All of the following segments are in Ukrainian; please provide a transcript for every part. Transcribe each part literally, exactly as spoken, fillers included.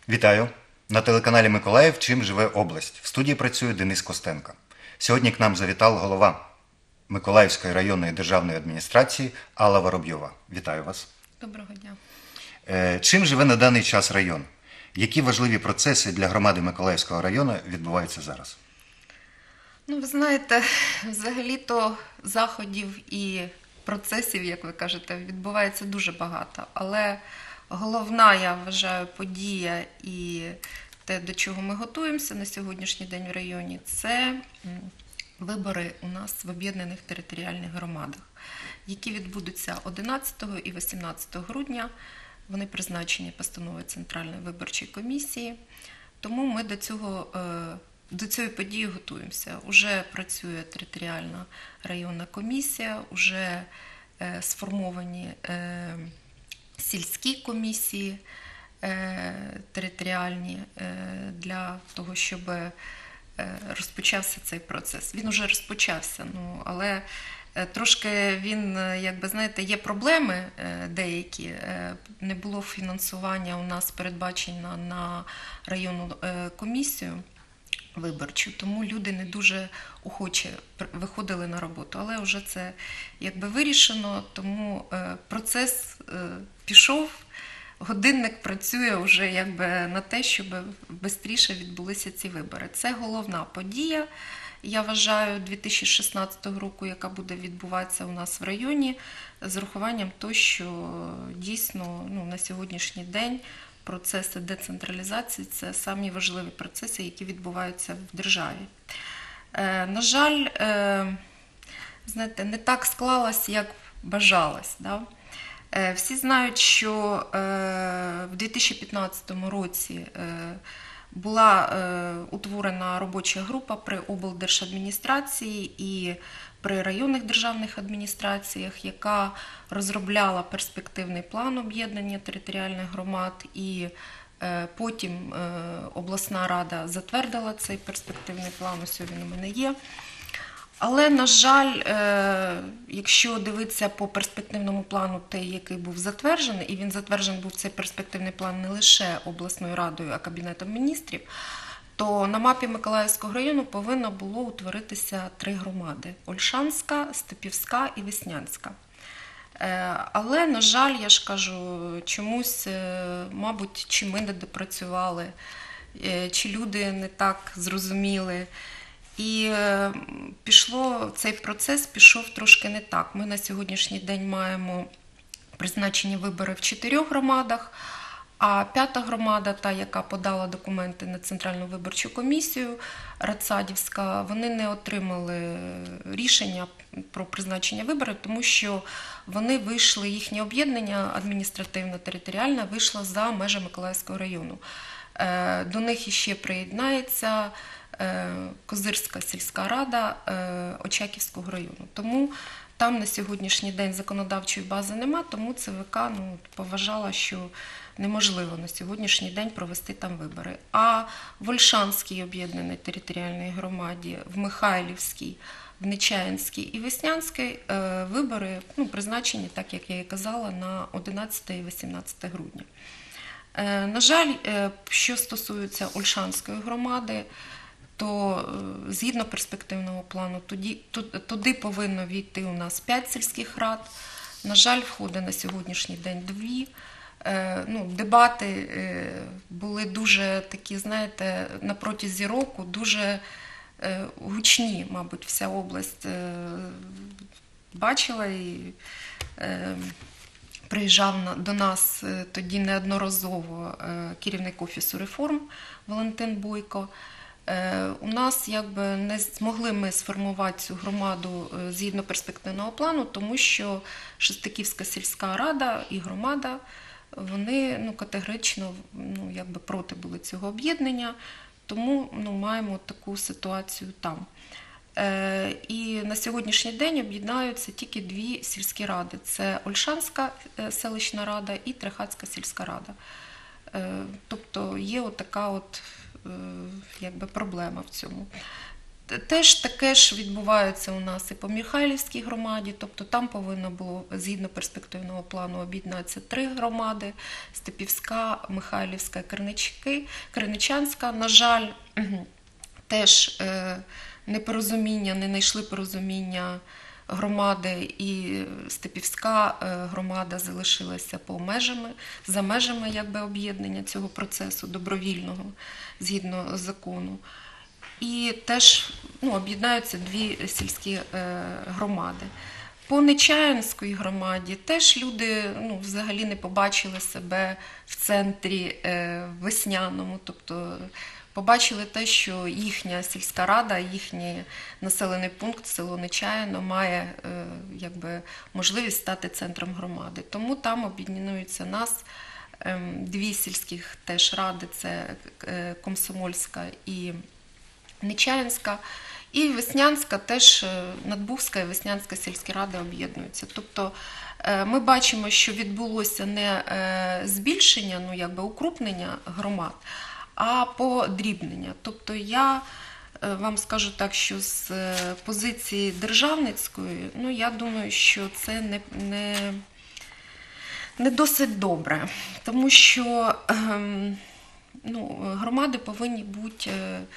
Вітаю! На телеканалі Миколаїв «Чим живе область». В студії працює Денис Костенко. Сьогодні к нам завітав голова Миколаївської районної державної адміністрації Алла Воробйова. Вітаю вас. Доброго дня. Е, Чим живе на даний час район? Які важливі процеси для громади Миколаївського району відбуваються зараз? Ну, ви знаєте, взагалі-то заходів і процесів, як ви кажете, відбувається дуже багато. Але головна, я вважаю, подія і те, до чого ми готуємося на сьогоднішній день в районі, це вибори у нас в об'єднаних територіальних громадах, які відбудуться одинадцятого і вісімнадцятого грудня. Вони призначені постановою Центральної виборчої комісії. Тому ми до цього, до цієї події готуємося. Уже працює територіальна районна комісія, уже сформовані сільські комісії територіальні для того, щоб розпочався цей процес. Він уже розпочався, ну, але трошки він, якби, знаєте, є проблеми деякі. Не було фінансування у нас передбачено на районну комісію виборчу, тому люди не дуже охоче виходили на роботу. Але вже це, якби, вирішено, тому процес пішов. Годинник працює вже, якби, на те, щоб швидше відбулися ці вибори. Це головна подія, я вважаю, дві тисячі шістнадцятого року, яка буде відбуватися у нас в районі, з урахуванням того, що дійсно, ну, на сьогоднішній день процеси децентралізації – це самі важливі процеси, які відбуваються в державі. Е, на жаль, е, знаєте, не так склалось, як бажалось, да? Всі знають, що в дві тисячі п'ятнадцятому році була утворена робоча група при облдержадміністрації і при районних державних адміністраціях, яка розробляла перспективний план об'єднання територіальних громад, і потім обласна рада затвердила цей перспективний план, ось він у мене є. Але, на жаль, якщо дивитися по перспективному плану, той, який був затверджений, і він затверджений був цей перспективний план не лише обласною радою, а Кабінетом міністрів, то на мапі Миколаївського району повинно було утворитися три громади – Ольшанська, Степівська і Веснянська. Але, на жаль, я ж кажу, чомусь, мабуть, чи ми не допрацювали, чи люди не так зрозуміли. І пішло, цей процес пішов трошки не так. Ми на сьогоднішній день маємо призначені вибори в чотирьох громадах, а п'ята громада, та, яка подала документи на Центральну виборчу комісію, Радсадівська, вони не отримали рішення про призначення виборів, тому що вони вийшли, їхнє об'єднання адміністративно-територіальне вийшло за межі Миколаївського району. До них іще приєднається Козирська сільська рада Очаківського району. Тому там на сьогоднішній день законодавчої бази нема, тому ЦВК, ну, поважала, що неможливо на сьогоднішній день провести там вибори. А в Ольшанській об'єднаній територіальній громаді, в Михайлівській, в Нечаїнській і Веснянській вибори, ну, призначені, так як я і казала, на одинадцяте і вісімнадцяте грудня. На жаль, що стосується Ольшанської громади, то згідно перспективного плану туди, туди повинно війти у нас п'ять сільських рад. На жаль, входить на сьогоднішній день дві. Ну, дебати були дуже такі, знаєте, на протязі року, дуже гучні, мабуть, вся область бачила і приїжджав до нас тоді неодноразово керівник Офісу реформ Валентин Бойко. У нас, якби, не змогли ми сформувати цю громаду згідно перспективного плану, тому що Шестиківська сільська рада і громада, вони, ну, категорично, ну, якби, проти були цього об'єднання, тому, ну, маємо таку ситуацію там. І на сьогоднішній день об'єднаються тільки дві сільські ради. Це Ольшанська селищна рада і Трихацька сільська рада. Тобто є отака от, якби, проблема в цьому. Теж таке ж відбувається у нас і по Михайлівській громаді, тобто там повинно було, згідно перспективного плану, об'єднатися три громади: Степівська, Михайлівська, Кринички, Криничанська. На жаль, теж е, непорозуміння, не знайшли порозуміння громади, і Степівська громада залишилася по межами, за межами якби об'єднання цього процесу добровільного, згідно закону. І теж ну, об'єднаються дві сільські е, громади. По Нечаянській громаді теж люди ну, взагалі не побачили себе в центрі е, весняному, тобто побачили те, що їхня сільська рада, їхній населений пункт, село Нечаяно, має е, якби, можливість стати центром громади. Тому там об'єднуються нас е, дві сільських теж ради, це е, Комсомольська і Нечаянська, і Веснянська, теж Надбувська і Веснянська сільські ради об'єднуються. Тобто ми бачимо, що відбулося не збільшення, ну якби укрупнення громад, а подрібнення. Тобто я вам скажу так, що з позиції державницької, ну я думаю, що це не, не, не досить добре, тому що ну, громади повинні бути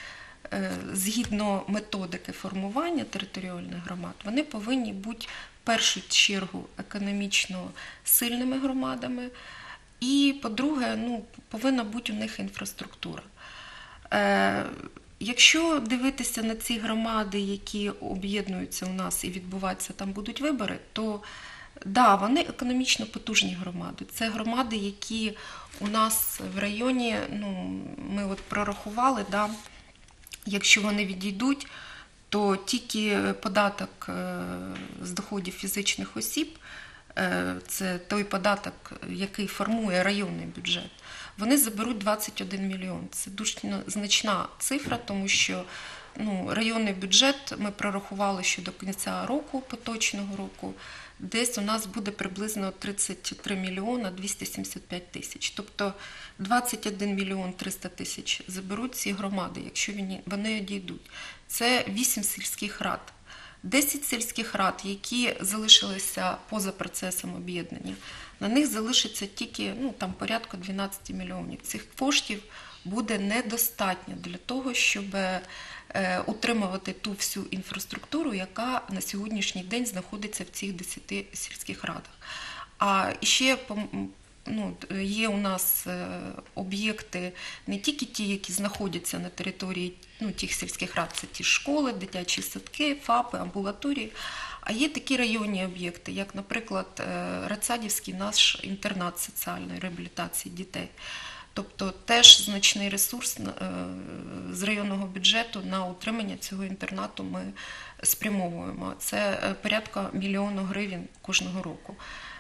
згідно методики формування територіальних громад, вони повинні бути в першу чергу економічно сильними громадами, і, по-друге, ну, повинна бути у них інфраструктура. Е, якщо дивитися на ці громади, які об'єднуються у нас і відбуваються, там будуть вибори, то да, вони економічно потужні громади. Це громади, які у нас в районі, ну, ми от прорахували, да, якщо вони відійдуть, то тільки податок з доходів фізичних осіб, це той податок, який формує районний бюджет, вони заберуть двадцять один мільйон. Це дуже значна цифра, тому що ну, районний бюджет ми прорахували, що до кінця року, поточного року, десь у нас буде приблизно тридцять три мільйона двісті сімдесят п'ять тисяч. Тобто двадцять один мільйон триста тисяч заберуть ці громади, якщо вони одійдуть. Це вісім сільських рад. десять сільських рад, які залишилися поза процесом об'єднання, на них залишиться тільки ну, там, порядку дванадцять мільйонів. Цих коштів буде недостатньо для того, щоб утримувати ту всю інфраструктуру, яка на сьогоднішній день знаходиться в цих десяти сільських радах. А ще ну, є у нас об'єкти не тільки ті, які знаходяться на території ну, тих сільських рад, це ті школи, дитячі садки, ФАПи, амбулаторії, а є такі районні об'єкти, як, наприклад, Рацадівський наш інтернат соціальної реабілітації дітей. Тобто теж значний ресурс з районного бюджету на утримання цього інтернату ми спрямовуємо. Це порядка мільйону гривень кожного року.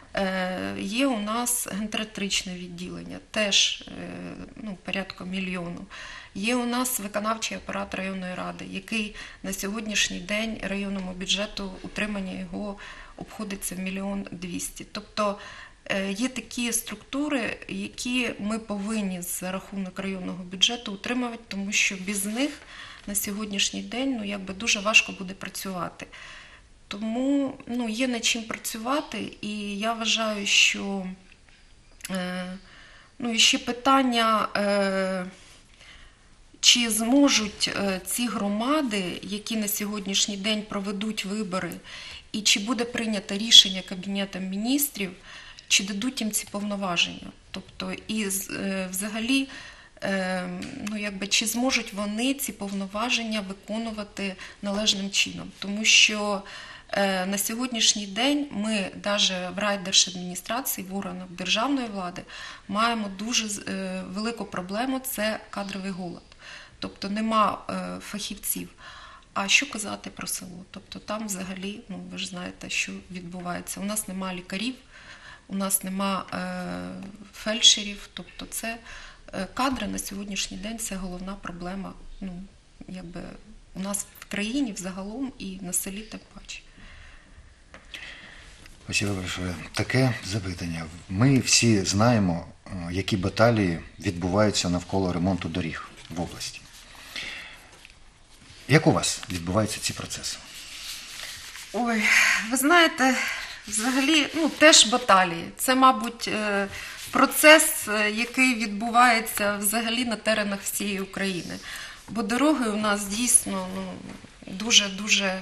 Є у нас гентератричне відділення, теж ну, порядка мільйону. Є у нас виконавчий апарат районної ради, який на сьогоднішній день районному бюджету утримання його обходиться в мільйон двісті. Тобто є такі структури, які ми повинні за рахунок районного бюджету утримувати, тому що без них на сьогоднішній день ну, якби дуже важко буде працювати. Тому ну, є над чим працювати, і я вважаю, що е, ну, і ще питання, е, чи зможуть е, ці громади, які на сьогоднішній день проведуть вибори, і чи буде прийнято рішення Кабінетом міністрів, чи дадуть їм ці повноваження. Тобто, і е, взагалі, е, ну, якби, чи зможуть вони ці повноваження виконувати належним чином. Тому що на сьогоднішній день ми навіть в райдержадміністрації, в органах державної влади, маємо дуже велику проблему – це кадровий голод. Тобто нема фахівців. А що казати про село? Тобто там взагалі, ну, ви ж знаєте, що відбувається. У нас нема лікарів, у нас нема фельдшерів. Тобто це кадри на сьогоднішній день – це головна проблема, ну, якби у нас в країні взагалом і на селі тим паче. Спасибо большое. Таке запитання. Ми всі знаємо, які баталії відбуваються навколо ремонту доріг в області. Як у вас відбуваються ці процеси? Ой, ви знаєте, взагалі, ну, теж баталії. Це, мабуть, е, процес, е, який відбувається взагалі на теренах всієї України. Бо дороги у нас дійсно ну, дуже-дуже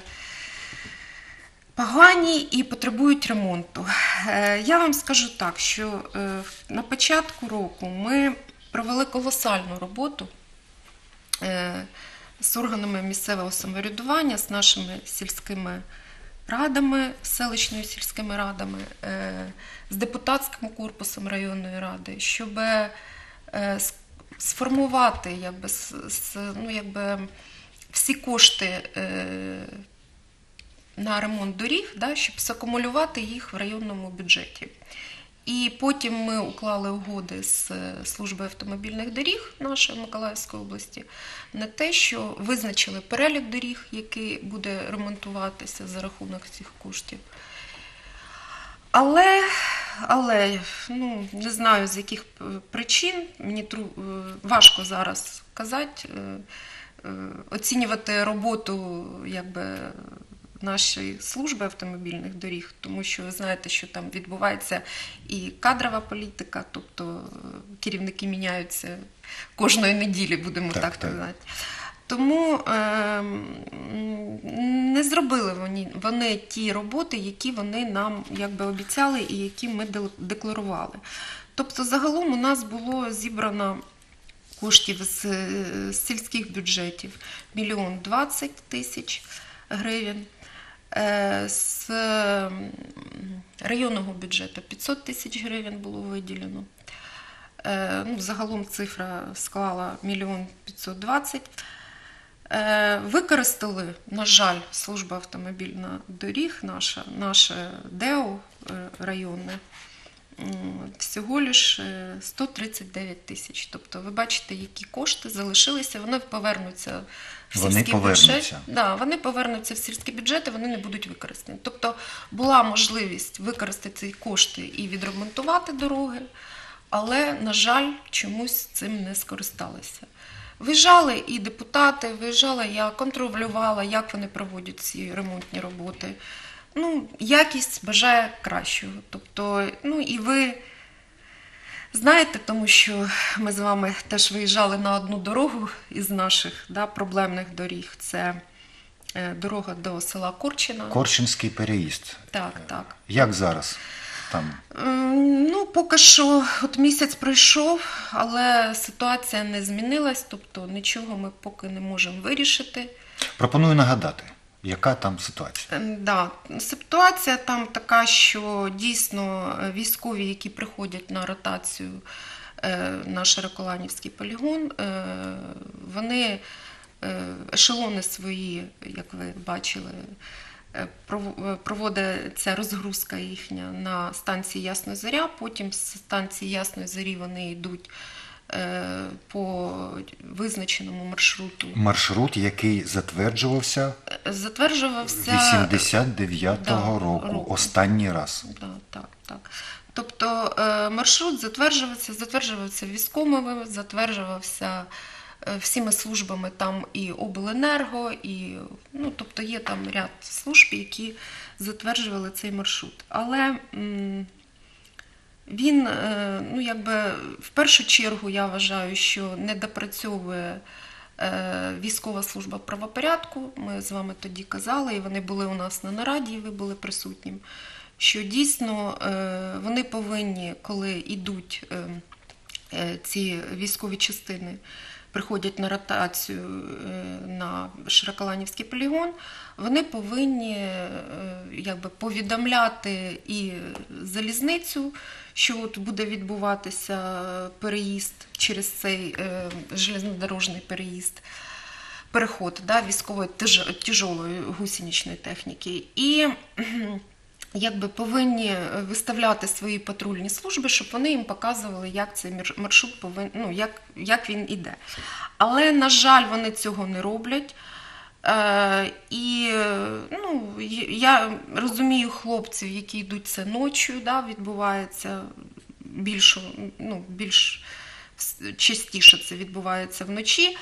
погані і потребують ремонту. Е, Я вам скажу так, що е, на початку року ми провели колосальну роботу е, з органами місцевого самоврядування, з нашими сільськими радами, селищними сільськими радами, е, з депутатським корпусом районної ради, щоб е, с- сформувати якби, с- с- ну, якби, всі кошти е, на ремонт доріг, да, щоб закумулювати їх в районному бюджеті. І потім ми уклали угоди з службою автомобільних доріг нашої Миколаївської області на те, що визначили перелік доріг, який буде ремонтуватися за рахунок цих коштів. Але, але ну, не знаю з яких причин, мені тру- важко зараз казати, е, е, оцінювати роботу якби, нашої служби автомобільних доріг, тому що ви знаєте, що там відбувається і кадрова політика, тобто керівники міняються кожної неділі, будемо Так, так, так. казати. Тому е, не зробили вони, вони ті роботи, які вони нам якби обіцяли і які ми де- декларували. Тобто загалом у нас було зібрано коштів з, з сільських бюджетів мільйон двадцять тисяч гривень, е, з м, районного бюджету п'ятсот тисяч гривень було виділено. Е, Ну, загалом цифра склала мільйон п'ятсот двадцять. Е, Використали, на жаль, служба автомобільних доріг, наша, наше ДЕО е, районне, м, всього лиш е, сто тридцять дев'ять тисяч. Тобто ви бачите, які кошти залишилися, вони повернуться в Вони сільський повернуться. бюджет. Да, вони повернуться в сільські бюджети, вони не будуть використані. Тобто була можливість використати ці кошти і відремонтувати дороги, але, на жаль, чомусь цим не скористалися. Виїжджали і депутати, виїжджала я, контролювала, як вони проводять ці ремонтні роботи. Ну, якість бажає кращого. Тобто, ну і ви знаєте, тому що ми з вами теж виїжджали на одну дорогу із наших да, проблемних доріг. Це е, дорога до села Корчина. Корчинський переїзд. Так, так. Як зараз там? М, Ну, поки що, от місяць пройшов, але ситуація не змінилась, тобто нічого ми поки не можемо вирішити. Пропоную нагадати, яка там ситуація. Ем, Да, ситуація там така, що дійсно е, військові, які приходять на ротацію е, на Широколанівський полігон, е, вони е, ешелони свої, як ви бачили, е, пров- е, проводиться розгрузка їхня на станції Ясна Зоря, потім з станції Ясної Зорі вони йдуть е, по визначеному маршруту. Маршрут, який затверджувався Затверджувався вісімдесят дев'ятого Да, року, року. останній раз. Да, так, так. Тобто е, маршрут затверджувався, затверджувався військовими, затверджувався е, всіми службами, там і обленерго, і ну, тобто є там ряд служб, які затверджували цей маршрут. Але м, він, е, ну, якби, в першу чергу, я вважаю, що не допрацьовує е, військова служба правопорядку. Ми з вами тоді казали, і вони були у нас на нараді, і ви були присутнім, що дійсно е, вони повинні, коли йдуть е, е, ці військові частини, приходять на ротацію е, на Широколанівський полігон, вони повинні е, якби, повідомляти і залізницю, що от буде відбуватися переїзд через цей е, железнодорожний переїзд, переход да, військової тяж- тяжолої гусеничної техніки. І кхм, якби повинні виставляти свої патрульні служби, щоб вони їм показували, як цей мір- маршрут повинен, ну, як, як він іде. Але, на жаль, вони цього не роблять. Е, і ну, я розумію хлопців, які йдуть це ночі, да, відбувається більш, ну, більш частіше це відбувається вночі.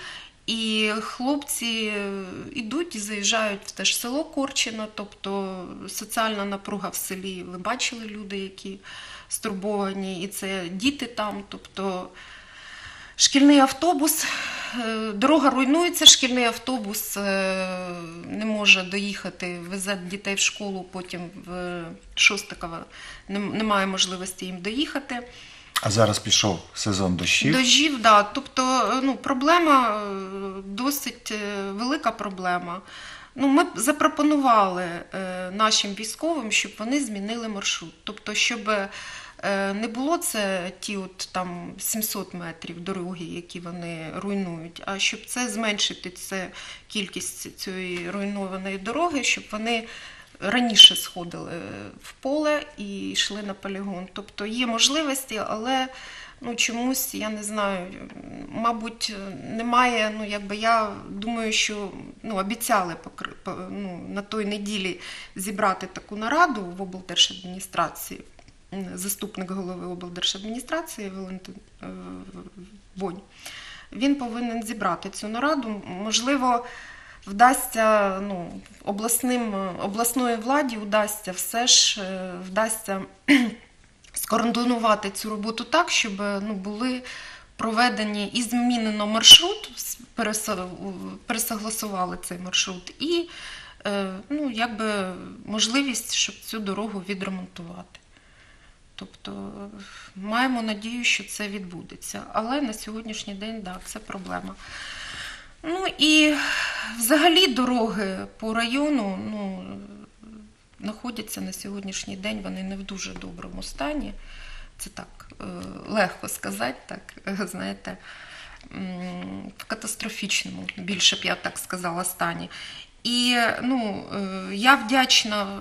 І хлопці йдуть і заїжджають в те ж село Корчино, тобто соціальна напруга в селі. Ви бачили люди, які стурбовані, і це діти там, тобто шкільний автобус, дорога руйнується, шкільний автобус не може доїхати, везе дітей в школу, потім в Шостаково немає можливості їм доїхати. А зараз пішов сезон дощів. Дощів, да. Тобто, ну, проблема, досить велика проблема. Ну, ми запропонували е, нашим військовим, щоб вони змінили маршрут. Тобто, щоб е, не було це ті от там сімсот метрів дороги, які вони руйнують, а щоб це зменшити це кількість цієї руйнованої дороги, щоб вони раніше сходили в поле і йшли на полігон. Тобто є можливості, але ну, чомусь, я не знаю, мабуть, немає, ну, якби я думаю, що ну, обіцяли ну, на той неділі зібрати таку нараду в облдержадміністрації, заступник голови облдержадміністрації Валентин Бонь. Він повинен зібрати цю нараду, можливо, вдасться, ну, обласним, обласної владі вдасться все ж, вдасться скоординувати цю роботу так, щоб ну, були проведені і змінено маршрут, пересогласували цей маршрут, і ну, якби можливість, щоб цю дорогу відремонтувати. Тобто маємо надію, що це відбудеться. Але на сьогоднішній день, так, це проблема. Ну і взагалі дороги по району, ну, знаходяться на сьогоднішній день, вони не в дуже доброму стані. Це так, легко сказати, так, знаєте, в катастрофічному, більше б я так сказала, стані. І ну, я вдячна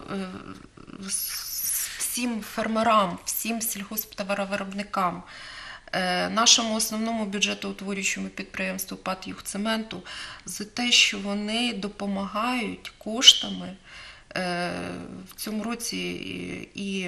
всім фермерам, всім сільгосптоваровиробникам, нашому основному бюджетоутворюючому підприємству ПАТ «Югцементу» за те, що вони допомагають коштами. В цьому році і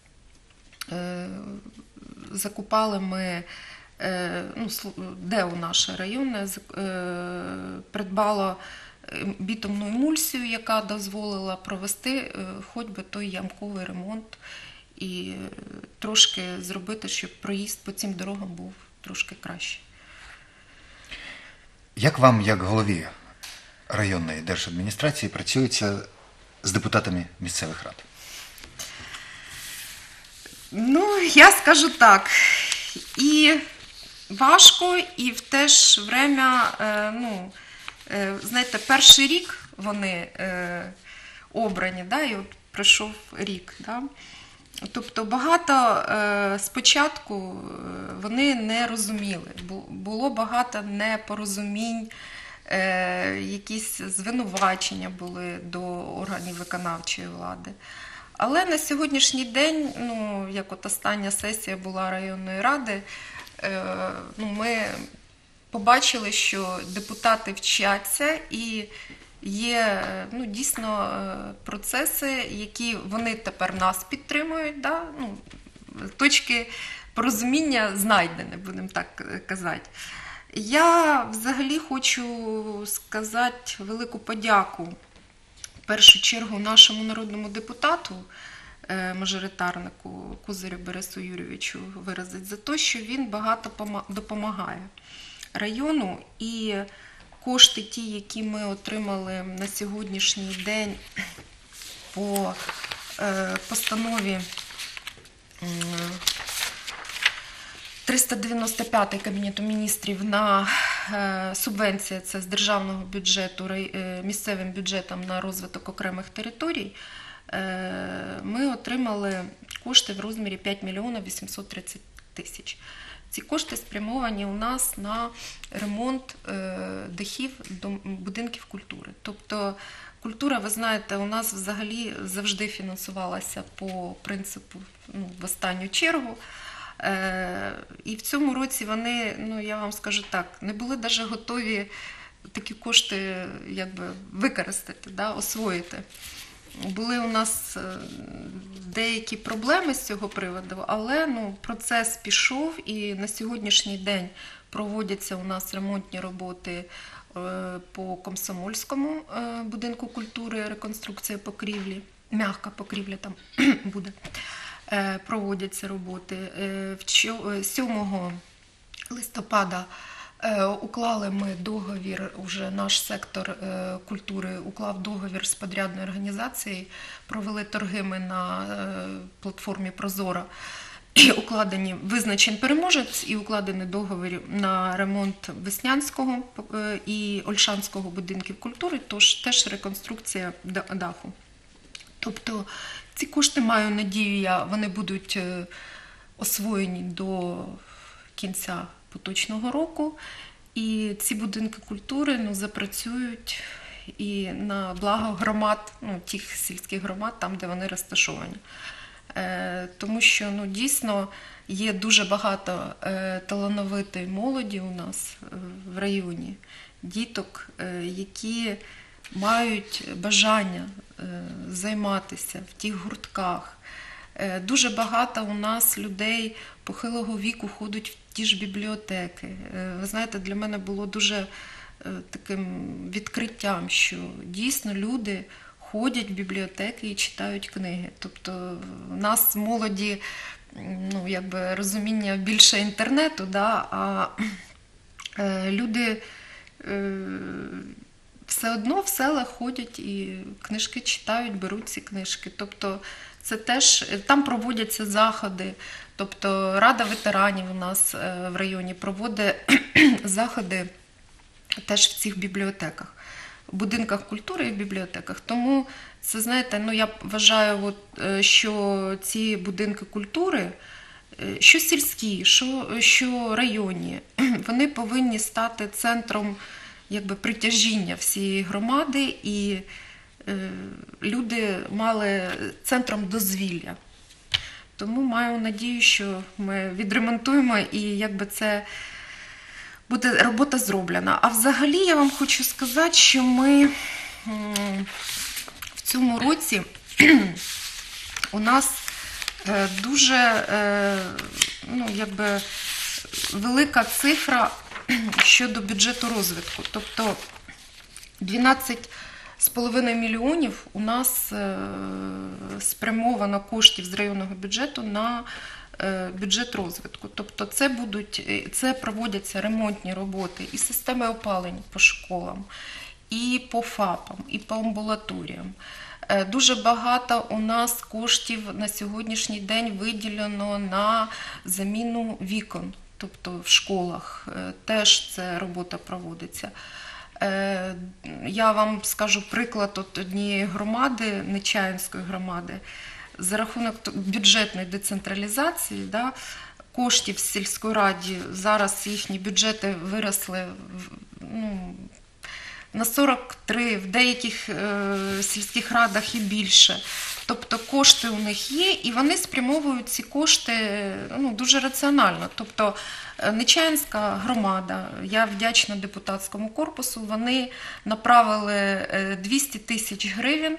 закупали ми, ну, ДЕУ наше районне придбало бітумну емульсію, яка дозволила провести хоч би той ямковий ремонт і трошки зробити, щоб проїзд по цим дорогам був трошки краще. Як вам, як голові районної держадміністрації, працюється з депутатами місцевих рад? Ну, я скажу так, і важко, і в те ж время, ну, знаєте, перший рік вони обрані, да, і от пройшов рік, да. Тобто багато спочатку вони не розуміли, було багато непорозумінь, якісь звинувачення були до органів виконавчої влади. Але на сьогоднішній день, ну, як от остання сесія була районної ради, ну, ми побачили, що депутати вчаться і є, ну, дійсно процеси, які вони тепер нас підтримують, да? Ну, точки порозуміння знайдені, будемо так казати. Я взагалі хочу сказати велику подяку в першу чергу нашому народному депутату, мажоритарнику Кузарю Борису Юрійовичу виразити за те, що він багато допомагає району, і кошти ті, які ми отримали на сьогоднішній день по постанові триста дев'яносто п'ять Кабінету міністрів на субвенція, це з державного бюджету місцевим бюджетом на розвиток окремих територій, ми отримали кошти в розмірі п'ять мільйонів вісімсот тридцять тисяч. Ці кошти спрямовані у нас на ремонт дахів будинків культури. Тобто культура, ви знаєте, у нас взагалі завжди фінансувалася по принципу, ну, в останню чергу. І в цьому році вони, ну, я вам скажу так, не були навіть готові такі кошти якби використати, да, освоїти. Були у нас деякі проблеми з цього приводу, але ну, процес пішов, і на сьогоднішній день проводяться у нас ремонтні роботи е, по Комсомольському е, будинку культури, реконструкція покрівлі, м'яка покрівля там буде, е, проводяться роботи. Е, в чо- е, сьомого листопада е, уклали ми договір, уже наш сектор е, культури уклав договір з подрядною організацією, провели торги ми на е, платформі Прозора. І укладені, визначений переможець і укладений договір на ремонт Веснянського е, і Ольшанського будинків культури, тож теж реконструкція да- даху. Тобто ці кошти, маю надію, я, вони будуть е, освоєні до кінця поточного року, і ці будинки культури ну, запрацюють і на благо громад, ну, тих сільських громад, там, де вони розташовані. Е, Тому що ну, дійсно є дуже багато е, талановитої молоді у нас е, в районі, діток, е, які мають бажання е, займатися в тих гуртках. Е, Дуже багато у нас людей похилого віку ходять в ті ж бібліотеки. Е, Ви знаєте, для мене було дуже е, таким відкриттям, що дійсно люди ходять в бібліотеки і читають книги. Тобто в нас в молоді ну, якби розуміння більше інтернету, да, а е, люди е, все одно в селах ходять і книжки читають, беруть ці книжки. Тобто це теж, там проводяться заходи. Тобто Рада ветеранів у нас е, в районі проводить заходи теж в цих бібліотеках. В будинках культури і в бібліотеках. Тому це, знаєте, ну я вважаю, от, е, що ці будинки культури, е, що сільські, що, що районні, вони повинні стати центром якби, притяжіння всієї громади, і е, люди мали центром дозвілля. Тому маю надію, що ми відремонтуємо і якби це буде робота зроблена. А взагалі я вам хочу сказати, що ми м, в цьому році у нас е, дуже е, ну, якби, велика цифра щодо бюджету розвитку. Тобто дванадцять з половиною мільйонів у нас е, спрямовано коштів з районного бюджету на е, бюджет розвитку. Тобто це, будуть, це проводяться ремонтні роботи і системи опалень по школам, і по ФАПам, і по амбулаторіям. Е, Дуже багато у нас коштів на сьогоднішній день виділено на заміну вікон, тобто в школах е, теж ця робота проводиться. Е, Я вам скажу приклад от однієї громади, Нечаївської громади, за рахунок бюджетної децентралізації, да, коштів в сільській раді, зараз їхні бюджети виросли ну, на сорок три, в деяких е, сільських радах і більше. Тобто кошти у них є, і вони спрямовують ці кошти ну, дуже раціонально. Тобто Нечаївська громада, я вдячна депутатському корпусу, вони направили двісті тисяч гривень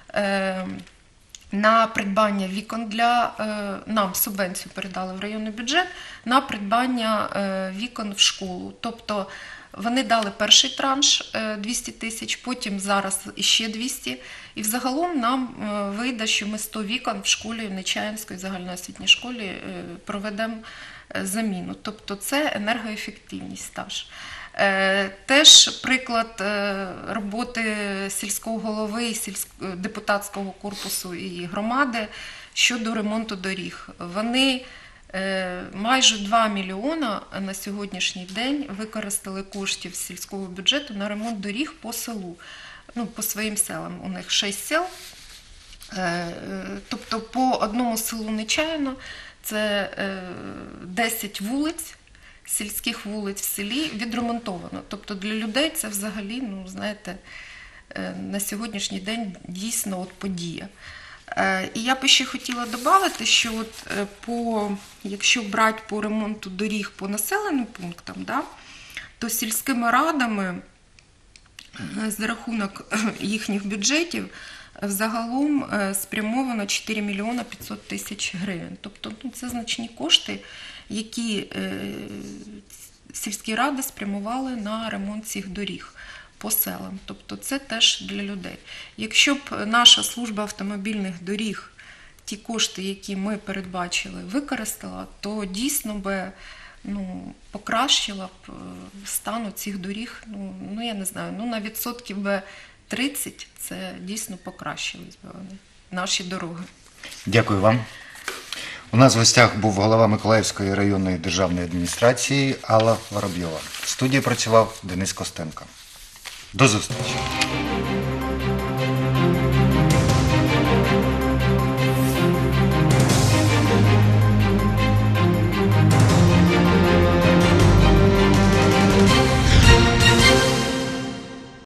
на придбання вікон для, нам субвенцію передали в районний бюджет, на придбання вікон в школу. Тобто вони дали перший транш двісті тисяч, потім зараз іще двісті. І взагалом нам вийде, що ми сто вікон в школі, в Нечаївській загальноосвітній школі проведемо заміну. Тобто це енергоефективність стаж. Теж приклад роботи сільського голови, сільського, депутатського корпусу і громади щодо ремонту доріг. Вони майже два мільйона на сьогоднішній день використали коштів з сільського бюджету на ремонт доріг по селу, ну, по своїм селам. У них шість сел, тобто по одному селу Нечаївно це десять вулиць, сільських вулиць в селі відремонтовано. Тобто для людей це взагалі, ну, знаєте, на сьогоднішній день дійсно от подія. І я б ще хотіла додати, що от по, якщо брати по ремонту доріг по населеним пунктам, да, то сільськими радами за рахунок їхніх бюджетів взагалом спрямовано чотири мільйони п'ятсот тисяч гривень. Тобто ну, це значні кошти, які сільські ради спрямували на ремонт цих доріг. по селам. Тобто це теж для людей. Якщо б наша служба автомобільних доріг ті кошти, які ми передбачили, використала, то дійсно би ну, покращила б стан цих доріг, ну, ну я не знаю, ну на відсотків би тридцять це дійсно покращились би вони, наші дороги. Дякую вам. У нас в гостях був голова Миколаївської районної державної адміністрації Алла Воробйова. В студії працював Денис Костенко. До зустрічі!